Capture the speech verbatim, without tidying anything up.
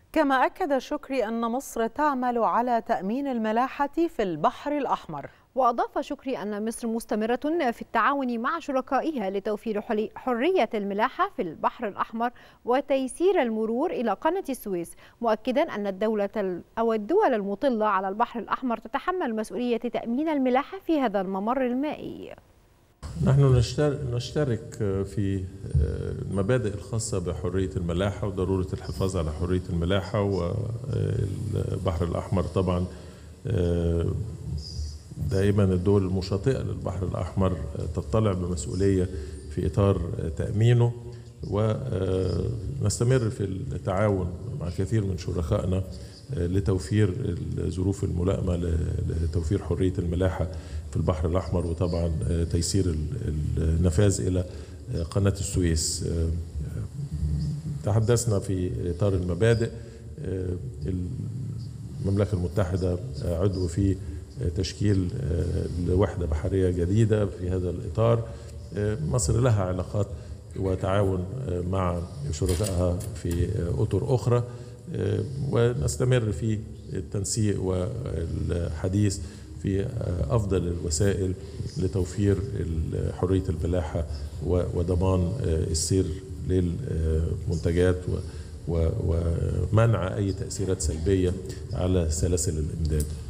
كما أكد شكري أن مصر تعمل على تأمين الملاحة في البحر الأحمر. وأضاف شكري أن مصر مستمرة في التعاون مع شركائها لتوفير حرية الملاحة في البحر الأحمر وتيسير المرور إلى قناة السويس، مؤكدا أن الدولة أو الدول المطلة على البحر الأحمر تتحمل مسؤولية تأمين الملاحة في هذا الممر المائي. نحن نشترك في المبادئ الخاصة بحرية الملاحة وضرورة الحفاظ على حرية الملاحة، والبحر الأحمر طبعا دائما الدول المشاطئة للبحر الأحمر تطلع بمسؤولية في إطار تأمينه، ونستمر في التعاون مع كثير من شركائنا لتوفير الظروف الملائمة لتوفير حرية الملاحة في البحر الأحمر، وطبعا تيسير النفاذ إلى قناة السويس. تحدثنا في إطار المبادئ. المملكة المتحدة عضو في تشكيل لوحدة بحرية جديدة في هذا الإطار. مصر لها علاقات وتعاون مع شركائها في أطر أخرى، ونستمر في التنسيق والحديث في أفضل الوسائل لتوفير حرية الملاحة وضمان السير للمنتجات ومنع أي تأثيرات سلبية على سلاسل الإمداد.